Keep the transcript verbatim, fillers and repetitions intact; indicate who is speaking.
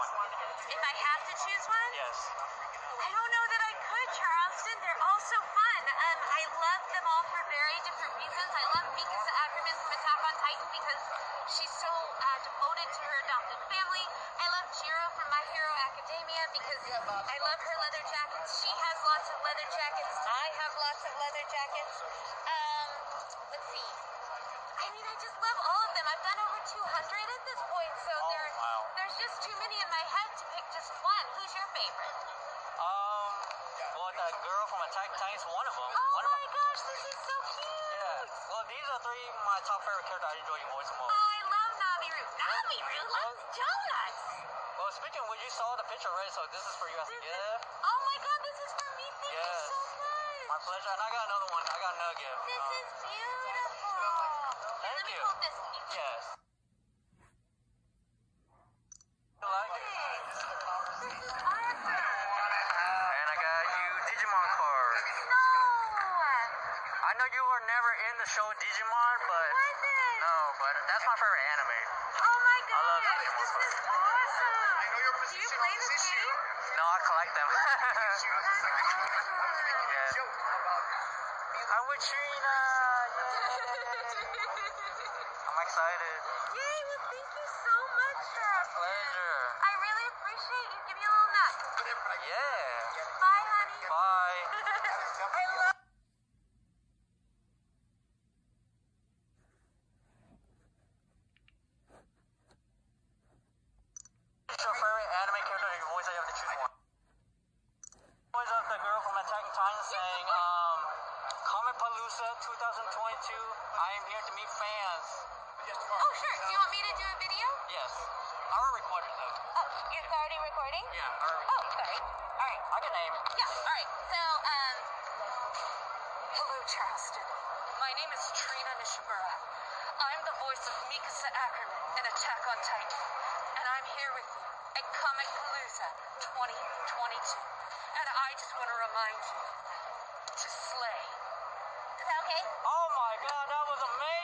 Speaker 1: one?
Speaker 2: If I have to choose one?
Speaker 1: Yes.
Speaker 2: I don't know that I could, Charleston. They're all so fun. Um, I love them all for very different reasons. I love Mikasa Ackerman from Attack on Titan because she's so uh, devoted to her adopted family. I love Jiro from My Hero Academia because I love her leather jackets. She has lots of leather jackets. I have lots of leather jackets. Um, let's see. I mean, I just love all of them. I've done over two hundred at this point, so
Speaker 1: Oh,
Speaker 2: there,
Speaker 1: wow.
Speaker 2: there's just too many in my head to pick just one. Who's your favorite?
Speaker 1: Um, well, that girl from Attack on Titan's one of them.
Speaker 2: Oh
Speaker 1: one of
Speaker 2: my
Speaker 1: them.
Speaker 2: gosh, this is so cute.
Speaker 1: Yeah. Well, these are three of my top favorite characters I enjoy your voice the
Speaker 2: Oh,
Speaker 1: most.
Speaker 2: I love Naviru. Naviru loves donuts.
Speaker 1: Well, speaking of which, you saw the picture already, so this is for you as a
Speaker 2: This
Speaker 1: gift.
Speaker 2: is, oh my god, this is for me. Thank
Speaker 1: Yes.
Speaker 2: you so much.
Speaker 1: My pleasure. And I got another one. I got another gift.
Speaker 2: This
Speaker 1: Um,
Speaker 2: is beautiful. Here,
Speaker 1: Thank
Speaker 2: let me
Speaker 1: you.
Speaker 2: hold this. You
Speaker 1: Yes. You like it?
Speaker 2: This is awesome.
Speaker 1: And I got you Digimon cards.
Speaker 2: No.
Speaker 1: I know you were never in the show Digimon, but
Speaker 2: Was it?
Speaker 1: no, but that's my favorite anime.
Speaker 2: Oh my
Speaker 1: I love
Speaker 2: gosh,
Speaker 1: Digimon
Speaker 2: this
Speaker 1: cards.
Speaker 2: is awesome. Do you play this game?
Speaker 1: No, I collect them.
Speaker 2: That's awesome.
Speaker 1: Yes. I'm with Trina. I'm excited.
Speaker 2: Yay, well thank you so much, Charles.
Speaker 1: Pleasure.
Speaker 2: I really appreciate you. Give me a little nut.
Speaker 1: Yeah.
Speaker 2: Bye, honey.
Speaker 1: Bye.
Speaker 2: I love
Speaker 1: What's your favorite anime character or your voice that you have to choose one? Voice of the girl from Attack on Titan saying, um, Comicpalooza twenty twenty-two, I am here to meet fans.
Speaker 2: Oh, sure. Do you want me to do a video?
Speaker 1: Yes. I already recorded though.
Speaker 2: Oh, you're already recording?
Speaker 1: Yeah, I already
Speaker 2: Oh, sorry. All right.
Speaker 1: I can name it.
Speaker 2: Yeah, all right. So, um, hello, Charleston. My name is Trina Nishimura. I'm the voice of Mikasa Ackerman in Attack on Titan. And I'm here with you at Comicpalooza twenty twenty-two. And I just want to remind you to slay. Is that okay?
Speaker 1: Oh my god, that was amazing.